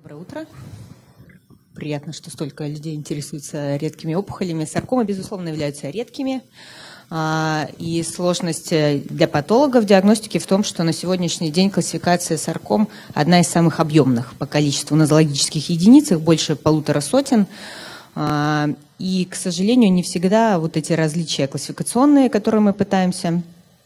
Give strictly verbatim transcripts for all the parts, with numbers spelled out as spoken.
Доброе утро. Приятно, что столько людей интересуются редкими опухолями. Саркомы, безусловно, являются редкими. И сложность для патологов диагностики в том, что на сегодняшний день классификация сарком одна из самых объемных по количеству нозологических единиц, их больше полутора сотен. И, к сожалению, не всегда вот эти различия классификационные, которые мы пытаемся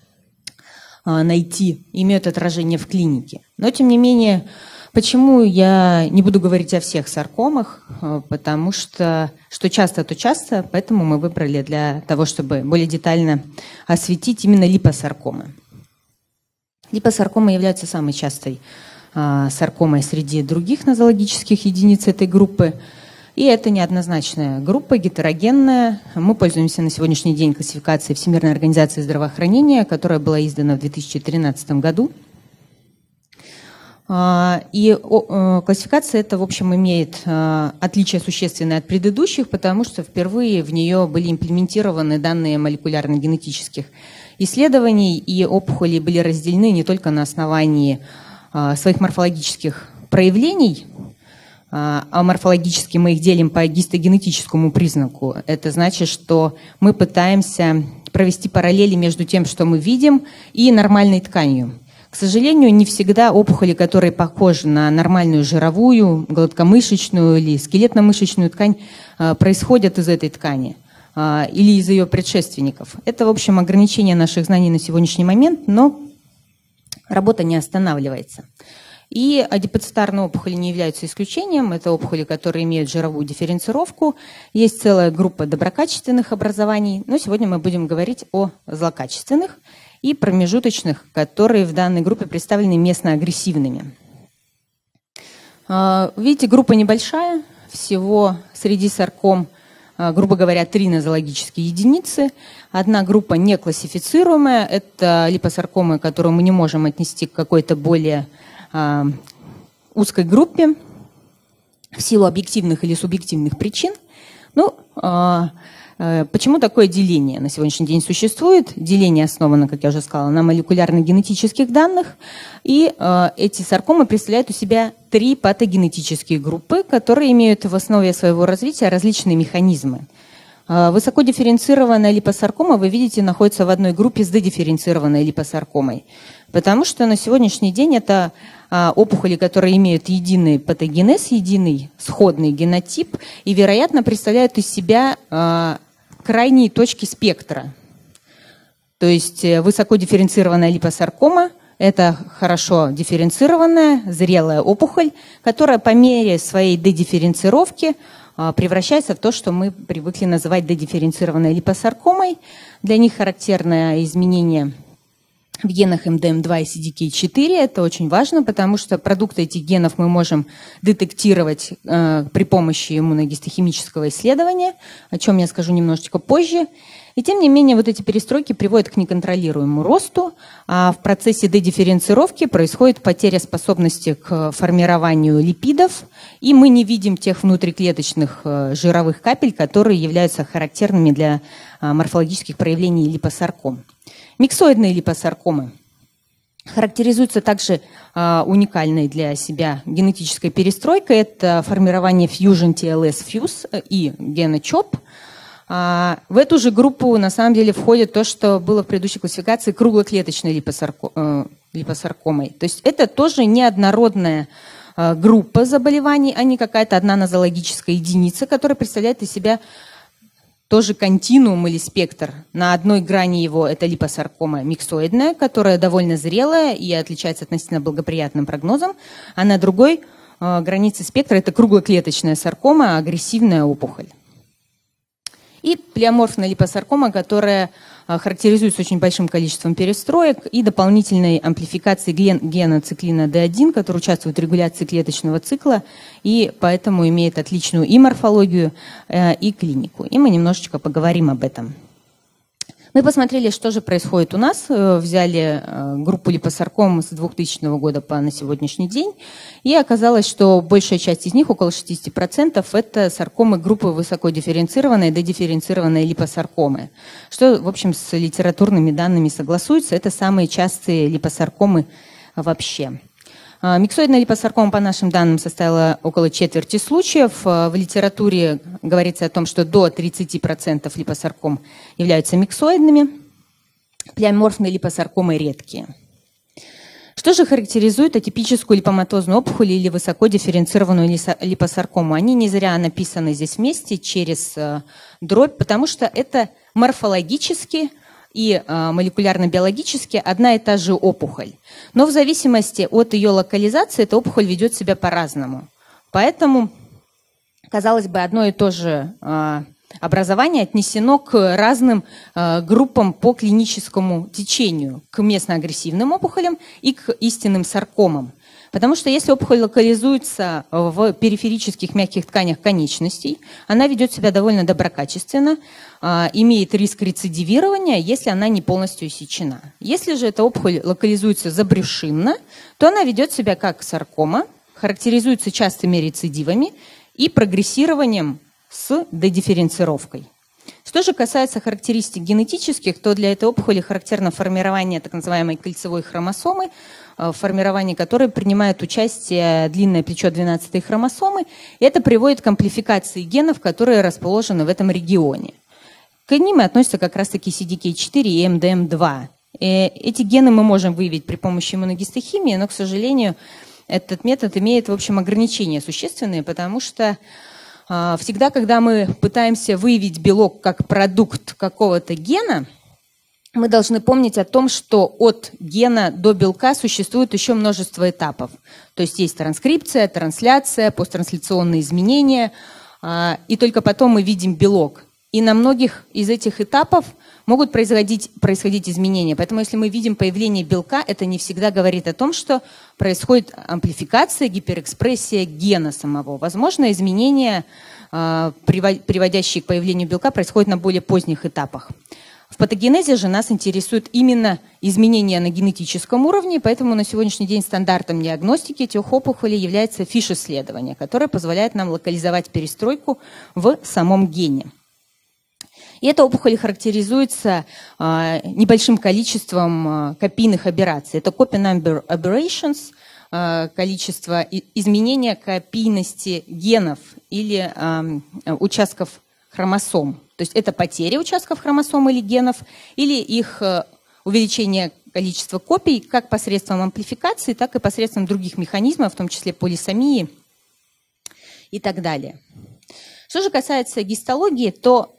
найти, имеют отражение в клинике. Но, тем не менее, почему я не буду говорить о всех саркомах? Потому что, что часто, то часто, поэтому мы выбрали для того, чтобы более детально осветить именно липосаркомы. Липосаркомы являются самой частой а, саркомой среди других нозологических единиц этой группы. И это неоднозначная группа, гетерогенная. Мы пользуемся на сегодняшний день классификацией Всемирной организации здравоохранения, которая была издана в две тысячи тринадцатом году. И классификация эта, в общем, имеет отличие существенное от предыдущих, потому что впервые в нее были имплементированы данные молекулярно-генетических исследований, и опухоли были разделены не только на основании своих морфологических проявлений, а морфологически мы их делим по гистогенетическому признаку. Это значит, что мы пытаемся провести параллели между тем, что мы видим, и нормальной тканью. К сожалению, не всегда опухоли, которые похожи на нормальную жировую, гладкомышечную или скелетно-мышечную ткань, происходят из этой ткани или из ее предшественников. Это, в общем, ограничение наших знаний на сегодняшний момент, но работа не останавливается. И адипоцитарные опухоли не являются исключением. Это опухоли, которые имеют жировую дифференцировку. Есть целая группа доброкачественных образований, но сегодня мы будем говорить о злокачественных и промежуточных, которые в данной группе представлены местно-агрессивными. Видите, группа небольшая, всего среди сарком, грубо говоря, три нозологические единицы. Одна группа неклассифицируемая, это липосаркомы, которую мы не можем отнести к какой-то более узкой группе в силу объективных или субъективных причин. Ну, почему такое деление на сегодняшний день существует? Деление основано, как я уже сказала, на молекулярно-генетических данных. И эти саркомы представляют у себя три патогенетические группы, которые имеют в основе своего развития различные механизмы. Высокодифференцированная липосаркома, вы видите, находится в одной группе с дедифференцированной липосаркомой. Потому что на сегодняшний день это опухоли, которые имеют единый патогенез, единый сходный генотип и, вероятно, представляют из себя крайние точки спектра. То есть высокодифференцированная липосаркома – это хорошо дифференцированная, зрелая опухоль, которая по мере своей дедифференцировки превращается в то, что мы привыкли называть дедифференцированной липосаркомой. Для них характерное изменение в генах эм дэ эм два и си ди кей четыре. Это очень важно, потому что продукты этих генов мы можем детектировать э, при помощи иммуногистохимического исследования, о чем я скажу немножечко позже. И тем не менее, вот эти перестройки приводят к неконтролируемому росту, а в процессе дедифференцировки происходит потеря способности к формированию липидов, и мы не видим тех внутриклеточных э, жировых капель, которые являются характерными для э, морфологических проявлений липосарком. Миксоидные липосаркомы характеризуются также а, уникальной для себя генетической перестройкой. Это формирование Fusion ти эл эс Fuse и гена ЧОП. А, в эту же группу на самом деле входит то, что было в предыдущей классификации круглоклеточной липосарко, э, липосаркомой. То есть это тоже неоднородная э, группа заболеваний, а не какая-то одна нозологическая единица, которая представляет из себя тоже континуум или спектр. На одной грани его это липосаркома миксоидная, которая довольно зрелая и отличается относительно благоприятным прогнозом, а на другой э, границе спектра это круглоклеточная саркома, агрессивная опухоль. И плеоморфная липосаркома, которая э, характеризуется очень большим количеством перестроек и дополнительной амплификацией ген, гена циклина дэ один, который участвует в регуляции клеточного цикла и поэтому имеет отличную и морфологию, э, и клинику. И мы немножечко поговорим об этом. Мы посмотрели, что же происходит у нас. Взяли группу липосарком с двухтысячного года по на сегодняшний день. И оказалось, что большая часть из них, около шестидесяти процентов, это саркомы группы высокодифференцированной, дедифференцированной липосаркомы. Что, в общем, с литературными данными согласуется. Это самые частые липосаркомы вообще. Миксоидная липосаркома, по нашим данным, составила около четверти случаев. В литературе говорится о том, что до тридцати процентов липосарком являются миксоидными, плеоморфные липосаркомы редкие. Что же характеризует атипическую липоматозную опухоль или высоко дифференцированную липосаркому? Они не зря написаны здесь вместе через дробь, потому что это морфологически и молекулярно-биологически одна и та же опухоль. Но в зависимости от ее локализации эта опухоль ведет себя по-разному. Поэтому, казалось бы, одно и то же образование отнесено к разным группам по клиническому течению, к местно-агрессивным опухолям и к истинным саркомам. Потому что если опухоль локализуется в периферических мягких тканях конечностей, она ведет себя довольно доброкачественно, имеет риск рецидивирования, если она не полностью иссечена. Если же эта опухоль локализуется забрюшинно, то она ведет себя как саркома, характеризуется частыми рецидивами и прогрессированием с дедифференцировкой. Что же касается характеристик генетических, то для этой опухоли характерно формирование так называемой кольцевой хромосомы, в формировании которой принимает участие длинное плечо двенадцатой хромосомы. И это приводит к амплификации генов, которые расположены в этом регионе. К ним относятся как раз-таки си ди кей четыре и эм дэ эм два. И эти гены мы можем выявить при помощи иммуногистохимии, но, к сожалению, этот метод имеет, в общем, ограничения существенные, потому что всегда, когда мы пытаемся выявить белок как продукт какого-то гена, мы должны помнить о том, что от гена до белка существует еще множество этапов. То есть есть транскрипция, трансляция, посттрансляционные изменения, и только потом мы видим белок. И на многих из этих этапов могут происходить, происходить изменения. Поэтому если мы видим появление белка, это не всегда говорит о том, что происходит амплификация, гиперэкспрессия гена самого. Возможно, изменения, приводящие к появлению белка, происходят на более поздних этапах. В патогенезе же нас интересуют именно изменения на генетическом уровне, поэтому на сегодняшний день стандартом диагностики этих опухолей является фиш-исследование, которое позволяет нам локализовать перестройку в самом гене. И эта опухоль характеризуется а, небольшим количеством а, копийных аберраций. Это copy number aberrations, а, количество изменения копийности генов или а, участков хромосом. То есть это потеря участков хромосом или генов, или их увеличение количества копий как посредством амплификации, так и посредством других механизмов, в том числе полисомии и так далее. Что же касается гистологии, то,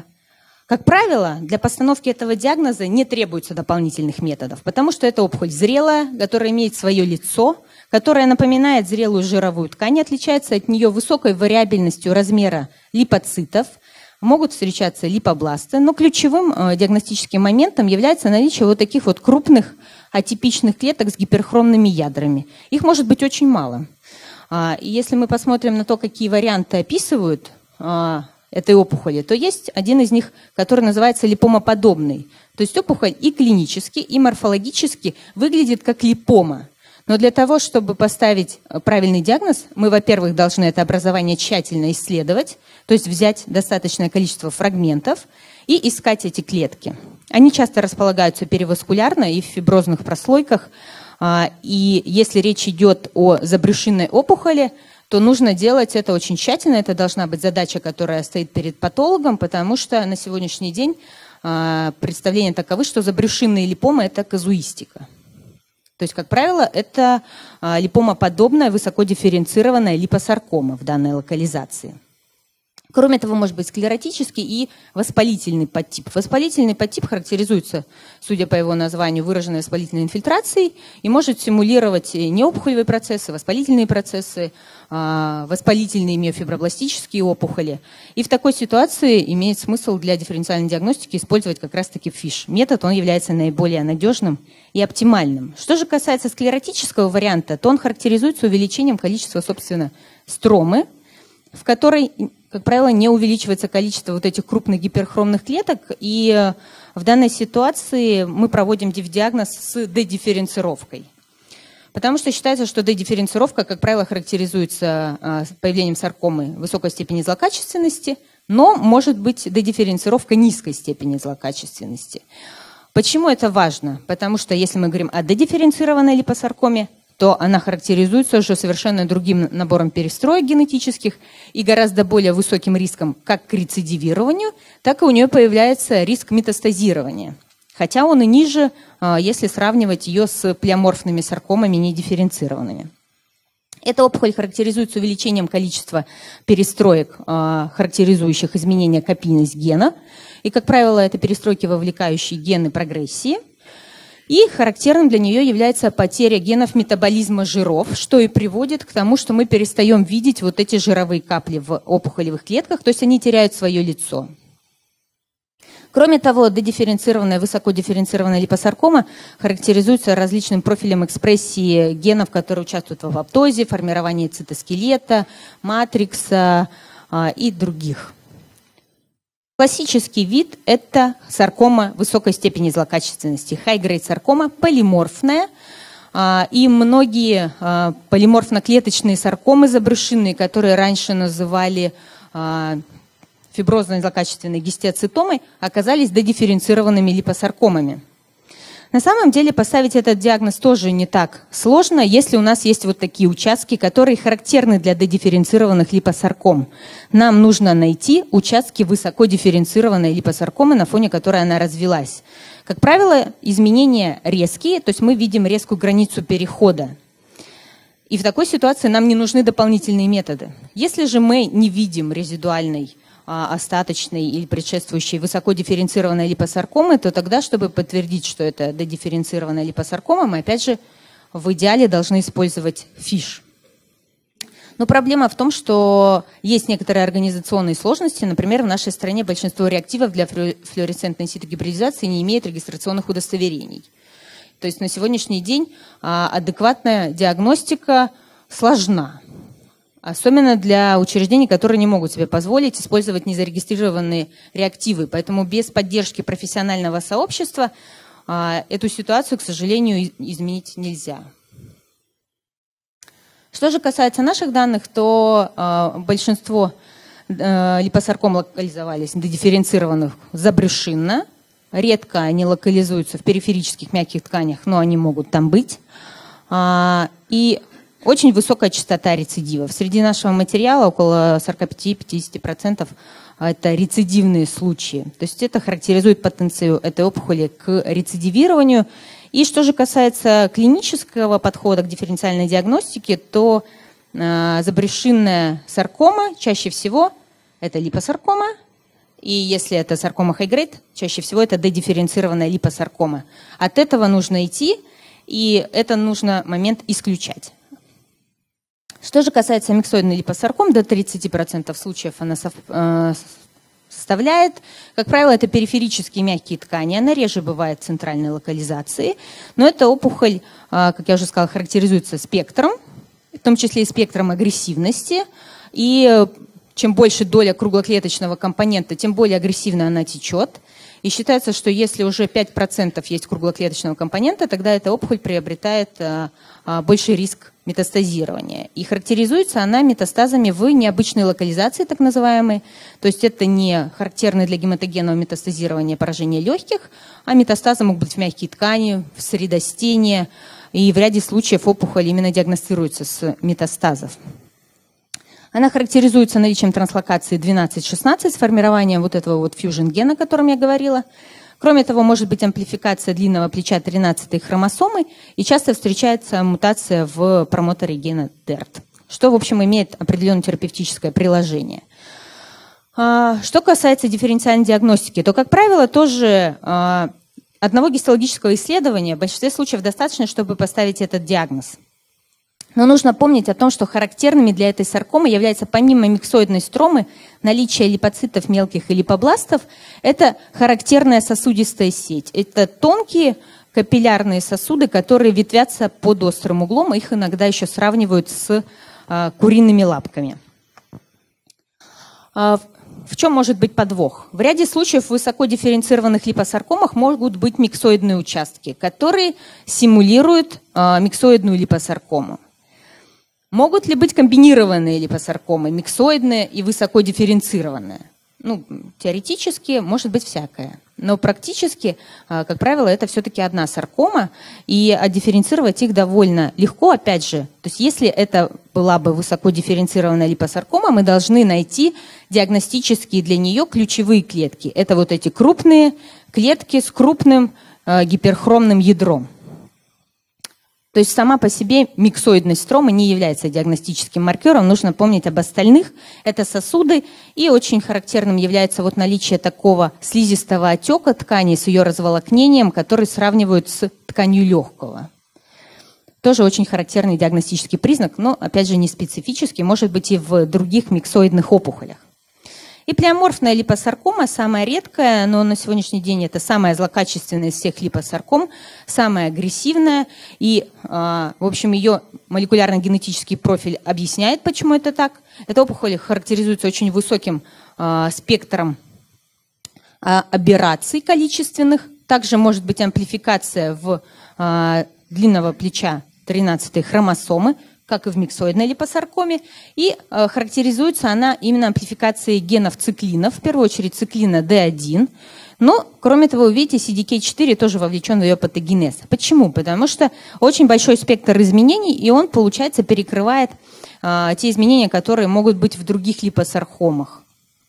как правило, для постановки этого диагноза не требуется дополнительных методов, потому что это опухоль зрелая, которая имеет свое лицо, которая напоминает зрелую жировую ткань, отличается от нее высокой вариабельностью размера липоцитов. Могут встречаться липобласты, но ключевым э, диагностическим моментом является наличие вот таких вот крупных атипичных клеток с гиперхромными ядрами. Их может быть очень мало. А, и если мы посмотрим на то, какие варианты описывают а, этой опухоли, то есть один из них, который называется липомоподобный. То есть опухоль и клинически, и морфологически выглядит как липома. Но для того, чтобы поставить правильный диагноз, мы, во-первых, должны это образование тщательно исследовать, то есть взять достаточное количество фрагментов и искать эти клетки. Они часто располагаются периваскулярно и в фиброзных прослойках. И если речь идет о забрюшинной опухоли, то нужно делать это очень тщательно. Это должна быть задача, которая стоит перед патологом, потому что на сегодняшний день представления таковы, что забрюшинные липомы – это казуистика. То есть, как правило, это липомоподобная, высокодифференцированная липосаркома в данной локализации. Кроме того, может быть склеротический и воспалительный подтип. Воспалительный подтип характеризуется, судя по его названию, выраженной воспалительной инфильтрацией и может симулировать неопухолевые процессы, воспалительные процессы, воспалительные миофибробластические опухоли. И в такой ситуации имеет смысл для дифференциальной диагностики использовать как раз-таки фиш. Метод, он является наиболее надежным и оптимальным. Что же касается склеротического варианта, то он характеризуется увеличением количества, собственно, стромы, в которой, как правило, не увеличивается количество вот этих крупных гиперхромных клеток. И в данной ситуации мы проводим диагноз с дедифференцировкой. Потому что считается, что дедифференцировка, как правило, характеризуется появлением саркомы высокой степени злокачественности, но может быть дедифференцировка низкой степени злокачественности. Почему это важно? Потому что если мы говорим о дедифференцированной липосаркоме, то она характеризуется уже совершенно другим набором перестроек генетических и гораздо более высоким риском как к рецидивированию, так и у нее появляется риск метастазирования. Хотя он и ниже, если сравнивать ее с плеоморфными саркомами недифференцированными. Эта опухоль характеризуется увеличением количества перестроек, характеризующих изменение копийность гена. И, как правило, это перестройки, вовлекающие гены прогрессии. И характерным для нее является потеря генов метаболизма жиров, что и приводит к тому, что мы перестаем видеть вот эти жировые капли в опухолевых клетках, то есть они теряют свое лицо. Кроме того, дедифференцированная, высокодифференцированная липосаркома характеризуется различным профилем экспрессии генов, которые участвуют в апоптозе, формировании цитоскелета, матрикса а, и других. Классический вид – это саркома высокой степени злокачественности, high-grade саркома, полиморфная. И многие полиморфно-клеточные саркомы забрюшинные, которые раньше называли фиброзной злокачественной гистиоцитомой, оказались дедифференцированными липосаркомами. На самом деле поставить этот диагноз тоже не так сложно, если у нас есть вот такие участки, которые характерны для дедифференцированных липосарком. Нам нужно найти участки высокодифференцированной липосаркомы, на фоне которой она развилась. Как правило, изменения резкие, то есть мы видим резкую границу перехода. И в такой ситуации нам не нужны дополнительные методы. Если же мы не видим резидуальной, остаточной или предшествующей высокодифференцированной липосаркомы, то тогда, чтобы подтвердить, что это дедифференцированная липосаркома, мы опять же в идеале должны использовать фиш. Но проблема в том, что есть некоторые организационные сложности. Например, в нашей стране большинство реактивов для флуоресцентной инситу-гибридизации не имеет регистрационных удостоверений. То есть на сегодняшний день адекватная диагностика сложна. Особенно для учреждений, которые не могут себе позволить использовать незарегистрированные реактивы. Поэтому без поддержки профессионального сообщества эту ситуацию, к сожалению, изменить нельзя. Что же касается наших данных, то большинство липосарком локализовались дедифференцированных забрюшинно. Редко они локализуются в периферических мягких тканях, но они могут там быть. И очень высокая частота рецидивов. Среди нашего материала около сорока пяти — пятидесяти процентов это рецидивные случаи. То есть это характеризует потенциал этой опухоли к рецидивированию. И что же касается клинического подхода к дифференциальной диагностике, то э, забрюшинная саркома чаще всего это липосаркома. И если это саркома high-grade, чаще всего это дедифференцированная липосаркома. От этого нужно идти, и это нужно момент исключать. Что же касается миксоидной липосарком, до тридцати процентов случаев она составляет. Как правило, это периферические мягкие ткани. Она реже бывает центральной локализации. Но эта опухоль, как я уже сказала, характеризуется спектром, в том числе и спектром агрессивности. И чем больше доля круглоклеточного компонента, тем более агрессивно она течет. И считается, что если уже пять процентов есть круглоклеточного компонента, тогда эта опухоль приобретает больший риск метастазирования. И характеризуется она метастазами в необычной локализации, так называемой. То есть это не характерное для гематогенного метастазирования поражение легких, а метастазы могут быть в мягкие ткани, в средостении. И в ряде случаев опухоль именно диагностируется с метастазов. Она характеризуется наличием транслокации двенадцать шестнадцать, с формированием вот этого вот фьюжн-гена, о котором я говорила. Кроме того, может быть амплификация длинного плеча тринадцатой хромосомы, и часто встречается мутация в промоторе гена дерт, что, в общем, имеет определенное терапевтическое приложение. Что касается дифференциальной диагностики, то, как правило, тоже одного гистологического исследования в большинстве случаев достаточно, чтобы поставить этот диагноз. Но нужно помнить о том, что характерными для этой саркомы является помимо миксоидной стромы наличие липоцитов мелких и липобластов. Это характерная сосудистая сеть. Это тонкие капиллярные сосуды, которые ветвятся под острым углом. Их иногда еще сравнивают с а, куриными лапками. А, в чем может быть подвох? В ряде случаев в высокодифференцированных липосаркомах могут быть миксоидные участки, которые симулируют а, миксоидную липосаркому. Могут ли быть комбинированные липосаркомы, миксоидные и высокодифференцированные? Ну, теоретически может быть всякое. Но практически, как правило, это все-таки одна саркома, и отдифференцировать их довольно легко, опять же. То есть если это была бы высоко дифференцированная липосаркома, мы должны найти диагностические для нее ключевые клетки. Это вот эти крупные клетки с крупным гиперхромным ядром. То есть сама по себе миксоидность стромы не является диагностическим маркером. Нужно помнить об остальных. Это сосуды. И очень характерным является вот наличие такого слизистого отека ткани с ее разволокнением, который сравнивают с тканью легкого. Тоже очень характерный диагностический признак, но, опять же, не специфический, может быть и в других миксоидных опухолях. И плеоморфная липосаркома самая редкая, но на сегодняшний день это самая злокачественная из всех липосарком, самая агрессивная. И, в общем, ее молекулярно-генетический профиль объясняет, почему это так. Эта опухоль характеризуется очень высоким спектром аберраций количественных. Также может быть амплификация в длинного плеча тринадцатой хромосомы, как и в миксоидной липосаркоме, и э, характеризуется она именно амплификацией генов циклина, в первую очередь циклина ди один, но, кроме того, вы видите, си ди кей четыре тоже вовлечен в ее патогенез. Почему? Потому что очень большой спектр изменений, и он, получается, перекрывает э, те изменения, которые могут быть в других липосаркомах.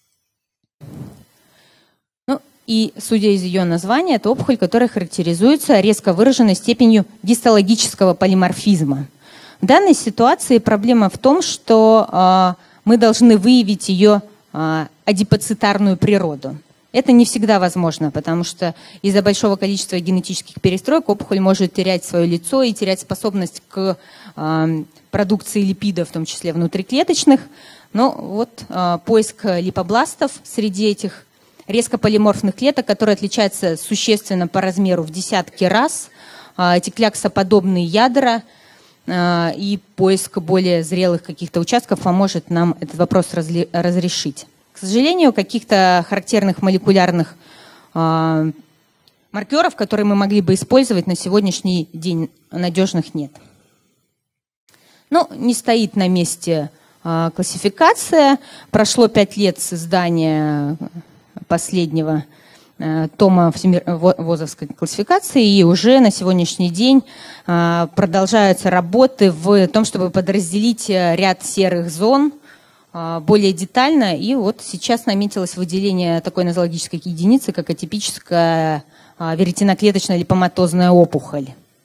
Ну, и, судя из ее названия, это опухоль, которая характеризуется резко выраженной степенью гистологического полиморфизма. В данной ситуации проблема в том, что э, мы должны выявить ее э, адипоцитарную природу. Это не всегда возможно, потому что из-за большого количества генетических перестроек опухоль может терять свое лицо и терять способность к э, продукции липидов, в том числе внутриклеточных. Но вот э, поиск липобластов среди этих резко полиморфных клеток, которые отличаются существенно по размеру в десятки раз, э, эти кляксоподобные ядра, и поиск более зрелых каких-то участков поможет нам этот вопрос разрешить. К сожалению, каких-то характерных молекулярных э, маркеров, которые мы могли бы использовать на сегодняшний день, надежных нет. Ну, не стоит на месте э, классификация. Прошло пять лет создания последнего тома ВОЗовской классификации, и уже на сегодняшний день продолжаются работы в том, чтобы подразделить ряд серых зон более детально. И вот сейчас наметилось выделение такой нозологической единицы, как атипическая веретиноклеточная липоматозная опухоль.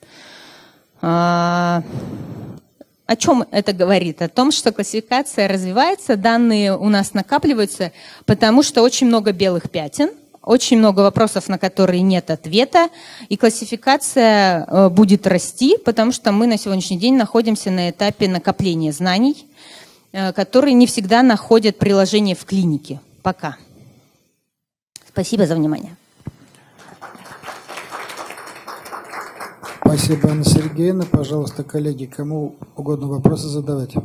О чем это говорит? О том, что классификация развивается, данные у нас накапливаются, потому что очень много белых пятен, очень много вопросов, на которые нет ответа, и классификация будет расти, потому что мы на сегодняшний день находимся на этапе накопления знаний, которые не всегда находят приложение в клинике. Пока. Спасибо за внимание. Спасибо, Анна Сергеевна. Пожалуйста, коллеги, кому угодно вопросы задавать.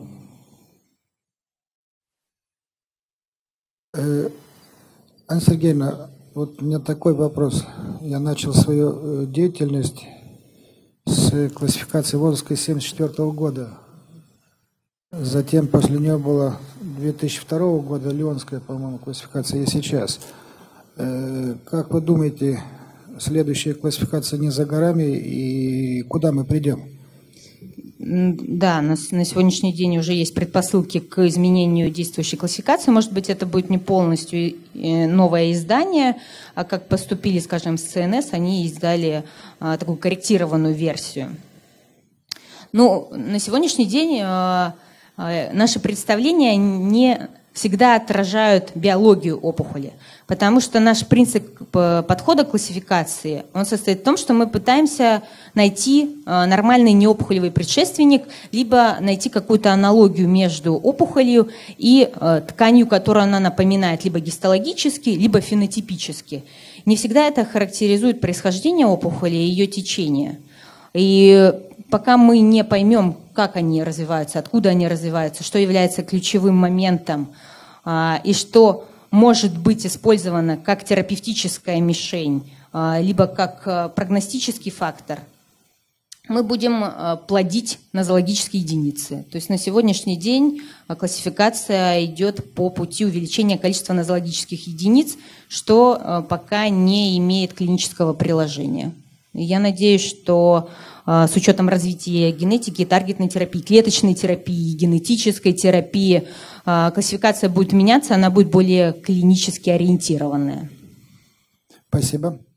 Анна Сергеевна, вот у меня такой вопрос. Я начал свою деятельность с классификации ВОЗовской семьдесят четвёртого года. Затем после нее была две тысячи второго года Лионская, по-моему, классификация, и сейчас. Как вы думаете, следующая классификация не за горами, и куда мы придем? Да, на, на сегодняшний день уже есть предпосылки к изменению действующей классификации. Может быть, это будет не полностью новое издание, а как поступили, скажем, с ЦНС, они издали а, такую корректированную версию. Ну, на сегодняшний день а, а, наши представления не всегда отражают биологию опухоли, потому что наш принцип подхода к классификации, он состоит в том, что мы пытаемся найти нормальный неопухолевый предшественник, либо найти какую-то аналогию между опухолью и тканью, которую она напоминает либо гистологически, либо фенотипически. Не всегда это характеризует происхождение опухоли и ее течение. И пока мы не поймем, как они развиваются, откуда они развиваются, что является ключевым моментом и что может быть использовано как терапевтическая мишень, либо как прогностический фактор, мы будем плодить нозологические единицы. То есть на сегодняшний день классификация идет по пути увеличения количества нозологических единиц, что пока не имеет клинического приложения. Я надеюсь, что с учетом развития генетики, таргетной терапии, клеточной терапии, генетической терапии, классификация будет меняться, она будет более клинически ориентированная. Спасибо.